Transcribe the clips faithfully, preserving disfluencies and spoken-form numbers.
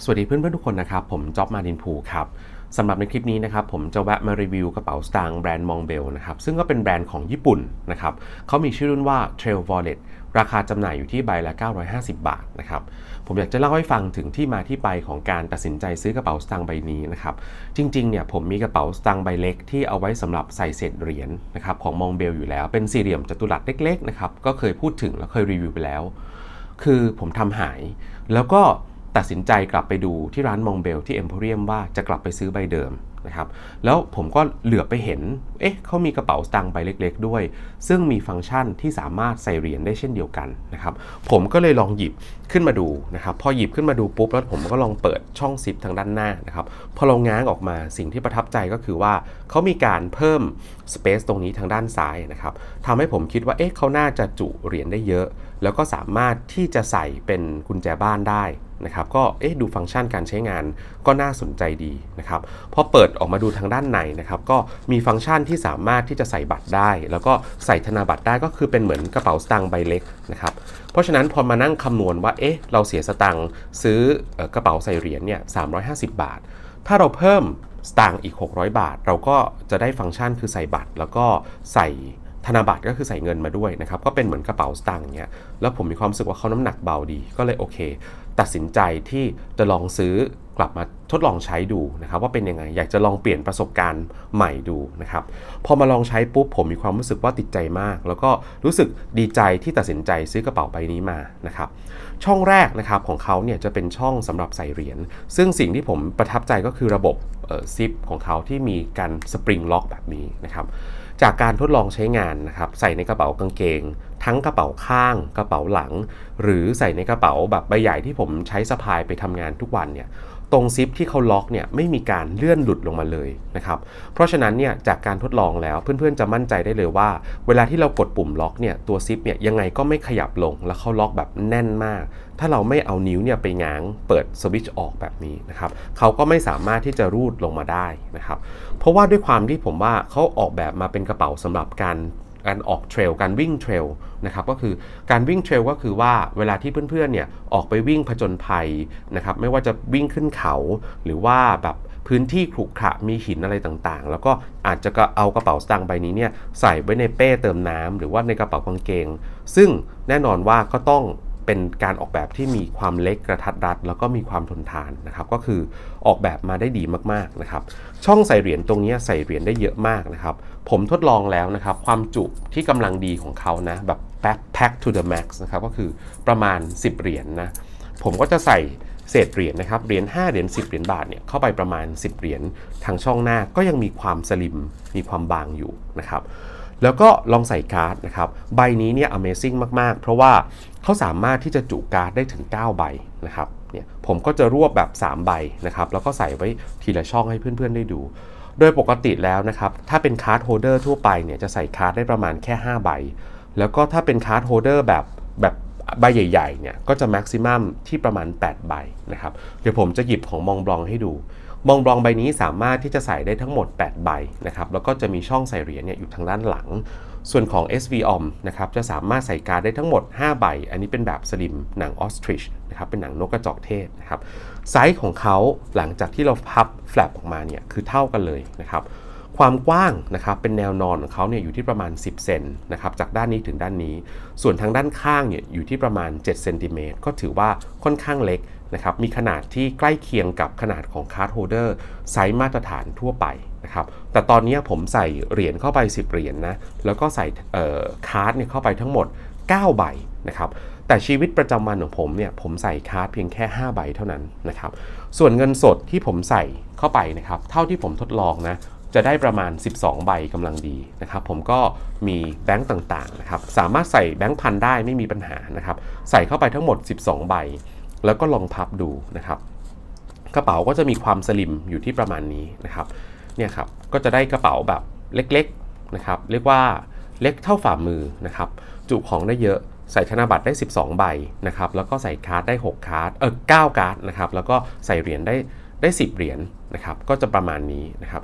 สวัสดีเพื่อนๆทุกคนนะครับผมจ๊อบมาดินพูครับสำหรับในคลิปนี้นะครับผมจะแวะมารีวิวกระเป๋าสตางค์แบรนด์มองเบลนะครับซึ่งก็เป็นแบรนด์ของญี่ปุ่นนะครับเขามีชื่อรุ่นว่า Trail Wallet ราคาจำหน่ายอยู่ที่ใบละเก้าร้อยห้าสิบบาทนะครับผมอยากจะเล่าให้ฟังถึงที่มาที่ไปของการตัดสินใจซื้อกระเป๋าสตางค์ใบนี้นะครับจริงๆเนี่ยผมมีกระเป๋าสตางค์ใบเล็กที่เอาไว้สำหรับใส่เศษเหรียญนะครับของมองเบลอยู่แล้วเป็นสี่เหลี่ยมจัตุรัสเล็กๆนะครับก็เคยพูดถึงและเคยรีวิวไปแล้วคือผมทำหายแล้วก็ตัดสินใจกลับไปดูที่ร้านมองเบลที่เอ็มโพเรียมว่าจะกลับไปซื้อใบเดิมนะครับแล้วผมก็เหลือบไปเห็นเอ๊ะเขามีกระเป๋าสตางค์ใบเล็กๆด้วยซึ่งมีฟังก์ชันที่สามารถใส่เหรียญได้เช่นเดียวกันนะครับผมก็เลยลองหยิบขึ้นมาดูนะครับพอหยิบขึ้นมาดูปุ๊บแล้วผมก็ลองเปิดช่องซิปทางด้านหน้านะครับพอเราง้างออกมาสิ่งที่ประทับใจก็คือว่าเขามีการเพิ่มสเปซตรงนี้ทางด้านซ้ายนะครับทำให้ผมคิดว่าเอ๊ะเขาน่าจะจุเหรียญได้เยอะแล้วก็สามารถที่จะใส่เป็นกุญแจบ้านได้นะครับก็เอ๊ะดูฟังก์ชันการใช้งานก็น่าสนใจดีนะครับพอเปิดออกมาดูทางด้านในนะครับก็มีฟังก์ชันที่สามารถที่จะใส่บัตรได้แล้วก็ใส่ธนบัตรได้ก็คือเป็นเหมือนกระเป๋าสตางค์ใบเล็กนะครับเพราะฉะนั้นพอมานั่งคำนวณว่าเอ๊ะเราเสียสตางค์ซื้อกระเป๋าใส่เหรียญเนี่ยสามร้อยห้าสิบบาทถ้าเราเพิ่มสตางค์อีกหกร้อยบาทเราก็จะได้ฟังก์ชันคือใส่บัตรแล้วก็ใส่ธนบัตรก็คือใส่เงินมาด้วยนะครับก็เป็นเหมือนกระเป๋าสตางค์อย่างเงี้ยแล้วผมมีความรู้สึกว่าเขาน้ำหนักเบาดีก็เลยโอเคตัดสินใจที่จะลองซื้อกลับมาทดลองใช้ดูนะครับว่าเป็นยังไงอยากจะลองเปลี่ยนประสบการณ์ใหม่ดูนะครับพอมาลองใช้ปุ๊บผมมีความรู้สึกว่าติดใจมากแล้วก็รู้สึกดีใจที่ตัดสินใจซื้อกระเป๋าใบนี้มานะครับช่องแรกนะครับของเขาเนี่ยจะเป็นช่องสำหรับใส่เหรียญซึ่งสิ่งที่ผมประทับใจก็คือระบบซิปของเขาที่มีการสปริงล็อกแบบนี้นะครับจากการทดลองใช้งานนะครับใส่ในกระเป๋ากางเกงทั้งกระเป๋าข้างกระเป๋าหลังหรือใส่ในกระเป๋าแบบใบใหญ่ที่ผมใช้สะพายไปทำงานทุกวันเนี่ยตรงซิปที่เขาล็อกเนี่ยไม่มีการเลื่อนหลุดลงมาเลยนะครับเพราะฉะนั้นเนี่ยจากการทดลองแล้วเพื่อนๆจะมั่นใจได้เลยว่าเวลาที่เรากดปุ่มล็อกเนี่ยตัวซิปเนี่ยยังไงก็ไม่ขยับลงแล้วเขาล็อกแบบแน่นมากถ้าเราไม่เอานิ้วเนี่ยไปง้างเปิดสวิตช์ออกแบบนี้นะครับเขาก็ไม่สามารถที่จะรูดลงมาได้นะครับเพราะว่าด้วยความที่ผมว่าเขาออกแบบมาเป็นกระเป๋าสำหรับการการออกเทรลการวิ่งเทรลนะครับก็คือการวิ่งเทรลก็คือว่าเวลาที่เพื่อนๆเนี่ยออกไปวิ่งผจญภัยนะครับไม่ว่าจะวิ่งขึ้นเขาหรือว่าแบบพื้นที่ขรุขระมีหินอะไรต่างๆแล้วก็อาจจะเอากระเป๋าสตางค์ใบนี้เนี่ยใส่ไว้ในเป้เติมน้ำหรือว่าในกระเป๋ากางเกงซึ่งแน่นอนว่าก็ต้องเป็นการออกแบบที่มีความเล็กกระทัดรัดแล้วก็มีความทนทานนะครับก็คือออกแบบมาได้ดีมากๆนะครับช่องใส่เหรียญตรงนี้ใส่เหรียญได้เยอะมากนะครับผมทดลองแล้วนะครับความจุที่กำลังดีของเขานะแบบ pack to the max นะครับก็คือประมาณสิบเหรียญ นะผมก็จะใส่เศษเหรียญนะครับเหรียญห้าเหรียญสิบเหรียญบาทเนี่ยเข้าไปประมาณสิบเหรียญทางช่องหน้าก็ยังมีความสลิมมีความบางอยู่นะครับแล้วก็ลองใส่การ์ดนะครับใบนี้เนี่ย Amazing มากๆเพราะว่าเขาสามารถที่จะจุการ์ดได้ถึงเก้าใบนะครับเนี่ยผมก็จะรวบแบบสามใบนะครับแล้วก็ใส่ไว้ทีละช่องให้เพื่อนๆได้ดูโดยปกติแล้วนะครับถ้าเป็นการ์ดโฮลเดอร์ทั่วไปเนี่ยจะใส่การ์ดได้ประมาณแค่ห้าใบแล้วก็ถ้าเป็นการ์ดโฮลเดอร์แบบแบบใบใหญ่ๆเนี่ยก็จะแม็กซิมัมที่ประมาณแปดใบนะครับเดี๋ยวผมจะหยิบของมองบลองให้ดูมองบลองใบนี้สามารถที่จะใส่ได้ทั้งหมดแปดใบนะครับแล้วก็จะมีช่องใส่เหรียญเนี่ยอยู่ทางด้านหลังส่วนของ เอส วี อ เอ เอ็ม นะครับจะสามารถใส่การ์ดได้ทั้งหมดห้าใบอันนี้เป็นแบบสลิมหนังออสทริชนะครับเป็นหนังนกกระจอกเทศนะครับไซส์ของเขาหลังจากที่เราพับแฟลปออกมาเนี่ยคือเท่ากันเลยนะครับความกว้างนะครับเป็นแนวนอนของเขาเนี่ยอยู่ที่ประมาณสิบเซนนะครับจากด้านนี้ถึงด้านนี้ส่วนทางด้านข้างเนี่ยอยู่ที่ประมาณเจ็ดเซนติเมตรก็ถือว่าค่อนข้างเล็กนะครับมีขนาดที่ใกล้เคียงกับขนาดของการ์ดโฮลเดอร์ไซส์มาตรฐานทั่วไปนะครับแต่ตอนนี้ผมใส่เหรียญเข้าไปสิบเหรียญ นะแล้วก็ใส่การ์ดเนี่ยเข้าไปทั้งหมดเก้าใบนะครับแต่ชีวิตประจำวันของผมเนี่ยผมใส่การ์ดเพียงแค่ห้าใบเท่านั้นนะครับส่วนเงินสดที่ผมใส่เข้าไปนะครับเท่าที่ผมทดลองนะจะได้ประมาณสิบสองใบกำลังดีนะครับผมก็มีแบงก์ต่างๆนะครับสามารถใส่แบงก์พันได้ไม่มีปัญหานะครับใส่เข้าไปทั้งหมดสิบสองใบแล้วก็ลองพับดูนะครับกระเป๋าก็จะมีความสลิมอยู่ที่ประมาณนี้นะครับเนี่ยครับก็จะได้กระเป๋าแบบเล็กๆนะครับเรียกว่าเล็กเท่าฝ่ามือนะครับจุของได้เยอะใส่ธนบัตรได้สิบสองใบนะครับแล้วก็ใส่การ์ดได้หกการ์ดเออเก้าการ์ดนะครับแล้วก็ใส่เหรียญได้ได้สิบเหรียญนะครับก็จะประมาณนี้นะครับ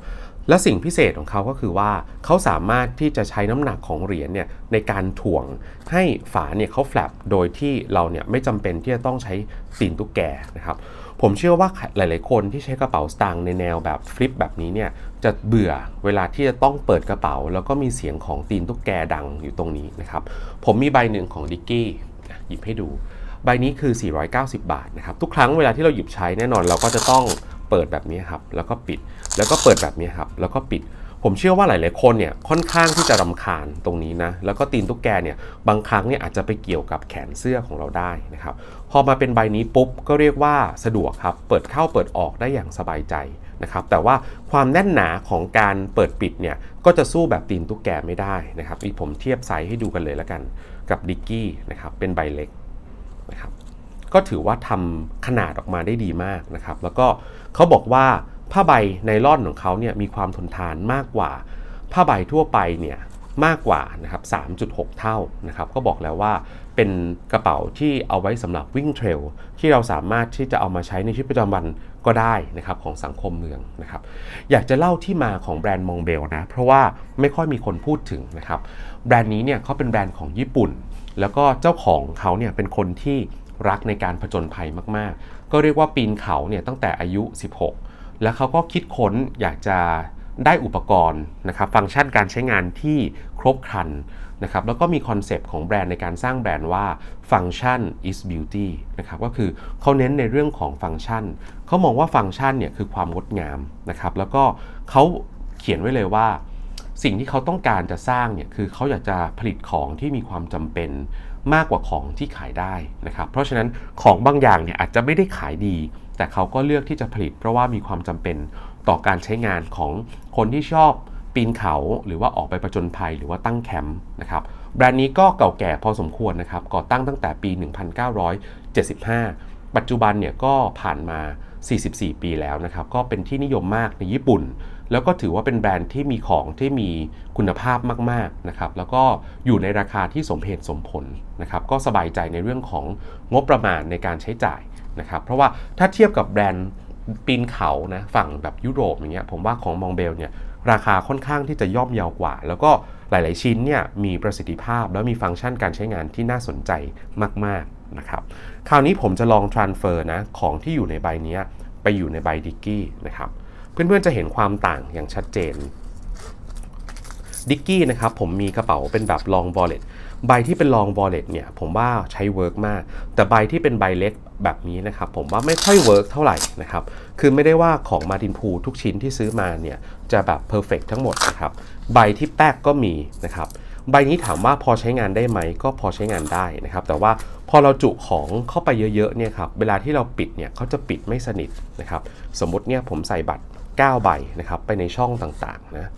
และสิ่งพิเศษของเขาก็คือว่าเขาสามารถที่จะใช้น้ำหนักของเหรียญเนี่ยในการถ่วงให้ฝาเนี่ยเขาแฟลปโดยที่เราเนี่ยไม่จำเป็นที่จะต้องใช้ตีนตุ๊กแกนะครับผมเชื่อว่าหลายๆคนที่ใช้กระเป๋าสตางค์ในแนวแบบฟลิปแบบนี้เนี่ยจะเบื่อเวลาที่จะต้องเปิดกระเป๋าแล้วก็มีเสียงของตีนตุ๊กแกดังอยู่ตรงนี้นะครับผมมีใบหนึ่งของดิกกี้หยิบให้ดูใบนี้คือสี่ร้อยเก้าสิบบาทนะครับทุกครั้งเวลาที่เราหยิบใช้แน่นอนเราก็จะต้องเปิดแบบนี้ครับแล้วก็ปิดแล้วก็เปิดแบบนี้ครับแล้วก็ปิดผมเชื่อว่าหลายๆคนเนี่ยค่อนข้างที่จะรำคาญตรงนี้นะแล้วก็ตีนตุ๊กแกเนี่ยบางครั้งเนี่ยอาจจะไปเกี่ยวกับแขนเสื้อของเราได้นะครับพอมาเป็นใบนี้ปุ๊บก็เรียกว่าสะดวกครับเปิดเข้าเปิดออกได้อย่างสบายใจนะครับแต่ว่าความแน่นหนาของการเปิดปิดเนี่ยก็จะสู้แบบตีนตุ๊กแกไม่ได้นะครับนี่ผมเทียบไซส์ให้ดูกันเลยแล้วกันกับดิกกี้นะครับเป็นใบเล็กนะครับก็ถือว่าทำขนาดออกมาได้ดีมากนะครับแล้วก็เขาบอกว่าผ้าใบไนล่อนของเขาเนี่ยมีความทนทานมากกว่าผ้าใบทั่วไปเนี่ยมากกว่านะครับ สามจุดหก เท่านะครับก็บอกแล้วว่าเป็นกระเป๋าที่เอาไว้สำหรับวิ่งเทรลที่เราสามารถที่จะเอามาใช้ในชีวิตประจำวันก็ได้นะครับของสังคมเมืองนะครับอยากจะเล่าที่มาของแบรนด์มองเบลนะเพราะว่าไม่ค่อยมีคนพูดถึงนะครับแบรนด์นี้เนี่ยเขาเป็นแบรนด์ของญี่ปุ่นแล้วก็เจ้าของเขาเนี่ยเป็นคนที่รักในการผจญภัยมากๆก็เรียกว่าปีนเขาเนี่ยตั้งแต่อายุสิบหกแล้วเขาก็คิดค้นอยากจะได้อุปกรณ์นะครับฟังก์ชันการใช้งานที่ครบครันนะครับแล้วก็มีคอนเซปต์ของแบรนด์ในการสร้างแบรนด์ว่า Function is Beauty นะครับก็คือเขาเน้นในเรื่องของฟังก์ชันเขามองว่าฟังก์ชันเนี่ยคือความงดงามนะครับแล้วก็เขาเขียนไว้เลยว่าสิ่งที่เขาต้องการจะสร้างเนี่ยคือเขาอยากจะผลิตของที่มีความจำเป็นมากกว่าของที่ขายได้นะครับเพราะฉะนั้นของบางอย่างเนี่ยอาจจะไม่ได้ขายดีแต่เขาก็เลือกที่จะผลิตเพราะว่ามีความจำเป็นต่อการใช้งานของคนที่ชอบปีนเขาหรือว่าออกไปผจญภัยหรือว่าตั้งแคมป์นะครับแบรนด์นี้ก็เก่าแก่พอสมควรนะครับก่อตั้งตั้งแต่ปี หนึ่งพันเก้าร้อยเจ็ดสิบห้า ปัจจุบันเนี่ยก็ผ่านมาสี่สิบสี่ปีแล้วนะครับก็เป็นที่นิยมมากในญี่ปุ่นแล้วก็ถือว่าเป็นแบรนด์ที่มีของที่มีคุณภาพมากๆนะครับแล้วก็อยู่ในราคาที่สมเหตุสมผลนะครับก็สบายใจในเรื่องของงบประมาณในการใช้จ่ายนะครับเพราะว่าถ้าเทียบกับแบรนด์ปีนเขานะฝั่งแบบยุโรปอย่างเงี้ยผมว่าของมองเบลเนี่ยราคาค่อนข้างที่จะย่อมเยาวกว่าแล้วก็หลายๆชิ้นเนี่ยมีประสิทธิภาพแล้วมีฟังก์ชันการใช้งานที่น่าสนใจมากๆนะครับคราวนี้ผมจะลอง transfer นะของที่อยู่ในใบนี้ไปอยู่ในใบดิกกี้นะครับเพื่อนๆจะเห็นความต่างอย่างชัดเจนดิกกี้นะครับผมมีกระเป๋าเป็นแบบ long wallet ใบที่เป็น long wallet เนี่ยผมว่าใช้เวิร์กมากแต่ใบที่เป็นใบเล็กแบบนี้นะครับผมว่าไม่ค่อยเวิร์กเท่าไหร่นะครับคือไม่ได้ว่าของมาร์ตินพูลทุกชิ้นที่ซื้อมาเนี่ยจะแบบเพอร์เฟกต์ทั้งหมดนะครับใบที่แป๊กก็มีนะครับใบนี้ถามว่าพอใช้งานได้ไหมก็พอใช้งานได้นะครับแต่ว่าพอเราจุของเข้าไปเยอะๆเนี่ยครับเวลาที่เราปิดเนี่ยเขาจะปิดไม่สนิทนะครับสมมุติเนี่ยผมใส่บัตรเก้าใบนะครับไปในช่องต่างๆนะ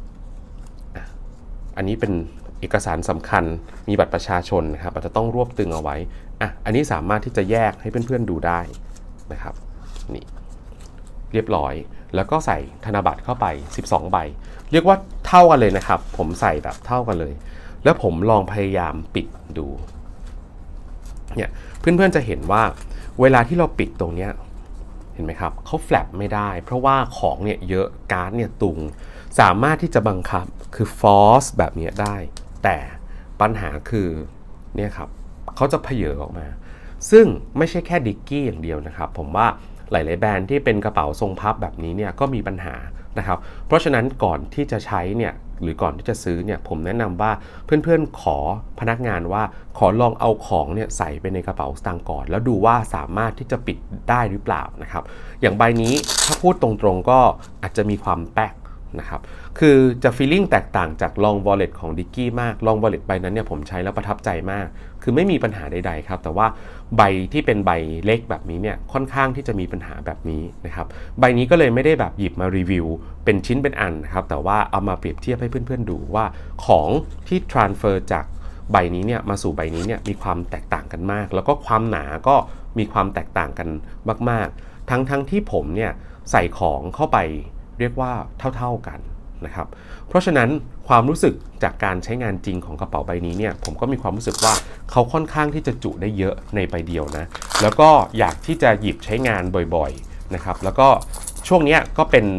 อันนี้เป็นเอกสารสำคัญมีบัตรประชาชนนะครับอาจจะต้องรวบตึงเอาไว้อ่ะอันนี้สามารถที่จะแยกให้เพื่อนๆดูได้นะครับนี่เรียบร้อยแล้วก็ใส่ธนบัตรเข้าไปสิบสองใบเรียกว่าเท่ากันเลยนะครับผมใส่แบบเท่ากันเลยแล้วผมลองพยายามปิดดูเนี่ยเพื่อนๆจะเห็นว่าเวลาที่เราปิดตรงเนี้ยเห็นไหมครับเขาแฟลปไม่ได้เพราะว่าของเนี่ยเยอะการ์ดเนี่ยตุงสามารถที่จะบังคับคือฟอร์สแบบนี้ได้แต่ปัญหาคือเนี่ยครับเขาจะเพเยอออกมาซึ่งไม่ใช่แค่ดิกกี้อย่างเดียวนะครับผมว่าหลายๆแบรนด์ที่เป็นกระเป๋าทรงพับแบบนี้เนี่ยก็มีปัญหานะครับเพราะฉะนั้นก่อนที่จะใช้เนี่ยหรือก่อนที่จะซื้อเนี่ยผมแนะนำว่าเพื่อนๆขอพนักงานว่าขอลองเอาของเนี่ยใส่ไปในกระเป๋าสตางค์ก่อนแล้วดูว่าสามารถที่จะปิดได้หรือเปล่านะครับอย่างใบนี้ถ้าพูดตรงๆก็อาจจะมีความแป๊กนะครับคือจะฟีลลิ่งแตกต่างจาก long wallet ของ Dicky มาก long wallet ใบนั้นเนี่ยผมใช้แล้วประทับใจมากคือไม่มีปัญหาใดๆครับแต่ว่าใบที่เป็นใบเล็กแบบนี้เนี่ยค่อนข้างที่จะมีปัญหาแบบนี้นะครับใบนี้ก็เลยไม่ได้แบบหยิบมารีวิวเป็นชิ้นเป็นอันนะครับแต่ว่าเอามาเปรียบเทียบให้เพื่อนๆดูว่าของที่ transfer จากใบนี้เนี่ยมาสู่ใบนี้เนี่ยมีความแตกต่างกันมากแล้วก็ความหนาก็มีความแตกต่างกันมากๆทั้งๆ ท, ที่ผมเนี่ยใส่ของเข้าไปเรียกว่าเท่าๆกันนะครับเพราะฉะนั้นความรู้สึกจากการใช้งานจริงของกระเป๋าใบนี้เนี่ยผมก็มีความรู้สึกว่าเขาค่อนข้างที่จะจุได้เยอะในใบเดียวนะแล้วก็อยากที่จะหยิบใช้งานบ่อยๆนะครับแล้วก็ช่วงนี้ก็เป็น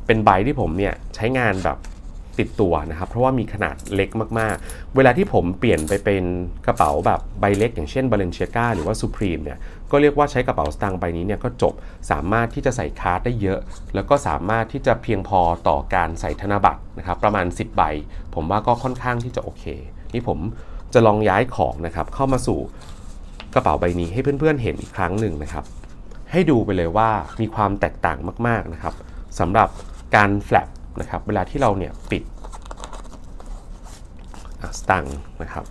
เป็นใบที่ผมเนี่ยใช้งานแบบติดตัวนะครับเพราะว่ามีขนาดเล็กมากๆเวลาที่ผมเปลี่ยนไปเป็นกระเป๋าแบบใบเล็กอย่างเช่น Balenciaga หรือว่า Supreme เนี่ยก็เรียกว่าใช้กระเป๋าสตางค์ใบนี้เนี่ยก็จบสามารถที่จะใส่คาร์ดได้เยอะแล้วก็สามารถที่จะเพียงพอต่อการใส่ธนบัตรนะครับประมาณสิบใบผมว่าก็ค่อนข้างที่จะโอเคนี่ผมจะลองย้ายของนะครับเข้ามาสู่กระเป๋าใบนี้ให้เพื่อนๆเห็นอีกครั้งหนึ่งนะครับให้ดูไปเลยว่ามีความแตกต่างมากๆนะครับสำหรับการแฟลปนะครับเวลาที่เราเนี่ยปิดสตางค์นะครับ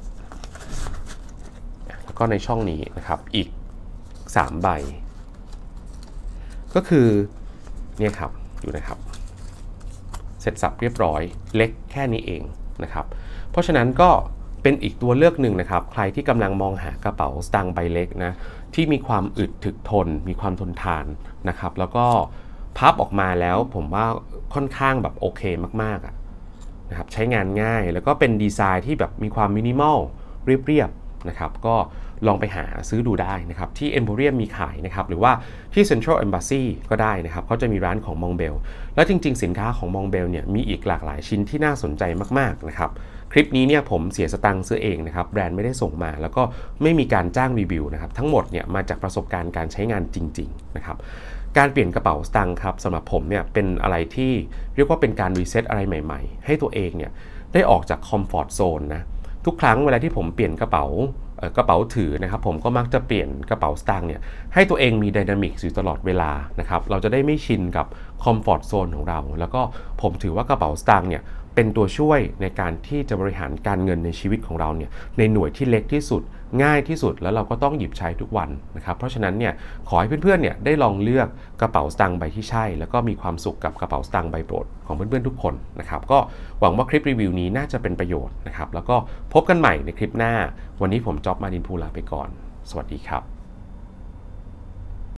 แล้วก็ในช่องนี้นะครับอีกสามใบก็คือเนี่ยครับอยู่นะครับเสร็จสับเรียบร้อยเล็กแค่นี้เองนะครับเพราะฉะนั้นก็เป็นอีกตัวเลือกหนึ่งนะครับใครที่กำลังมองหากระเป๋าสตางค์ใบเล็กนะที่มีความอึดถึกทนมีความทนทานนะครับแล้วก็พับออกมาแล้วผมว่าค่อนข้างแบบโอเคมากๆอ่ะนะครับใช้งานง่ายแล้วก็เป็นดีไซน์ที่แบบมีความมินิมอลเรียบๆนะครับก็ลองไปหาซื้อดูได้นะครับที่ Emporium มีขายนะครับหรือว่าที่ Central Embassy ก็ได้นะครับเขาจะมีร้านของ Montbell แล้วจริงๆสินค้าของ Montbell เนี่ยมีอีกหลากหลายชิ้นที่น่าสนใจมากๆนะครับคลิปนี้เนี่ยผมเสียสตังค์ซื้อเองนะครับแบรนด์ไม่ได้ส่งมาแล้วก็ไม่มีการจ้างรีวิวนะครับทั้งหมดเนี่ยมาจากประสบการณ์การใช้งานจริงๆนะครับการเปลี่ยนกระเป๋าสตางค์ครับสำหรับผมเนี่ยเป็นอะไรที่เรียกว่าเป็นการรีเซ็ตอะไรใหม่ๆให้ตัวเองเนี่ยได้ออกจากคอมฟอร์ทโซนนะทุกครั้งเวลาที่ผมเปลี่ยนกระเป๋ากระเป๋าถือนะครับผมก็มักจะเปลี่ยนกระเป๋าสตางค์เนี่ยให้ตัวเองมีไดนามิกอยู่ตลอดเวลานะครับเราจะได้ไม่ชินกับคอมฟอร์ทโซนของเราแล้วก็ผมถือว่ากระเป๋าสตางค์เนี่ยเป็นตัวช่วยในการที่จะบริหารการเงินในชีวิตของเราเนี่ยในหน่วยที่เล็กที่สุดง่ายที่สุดแล้วเราก็ต้องหยิบใช้ทุกวันนะครับเพราะฉะนั้นเนี่ยขอให้เพื่อนๆเนี่ยได้ลองเลือกกระเป๋าสตางค์ใบที่ใช่แล้วก็มีความสุขกับกระเป๋าสตางค์ใบโปรดของเพื่อนๆทุกคนนะครับก็หวังว่าคลิปรีวิวนี้น่าจะเป็นประโยชน์นะครับแล้วก็พบกันใหม่ในคลิปหน้าวันนี้ผมจ๊อบมาดินพูลาไปก่อนสวัสดีครับ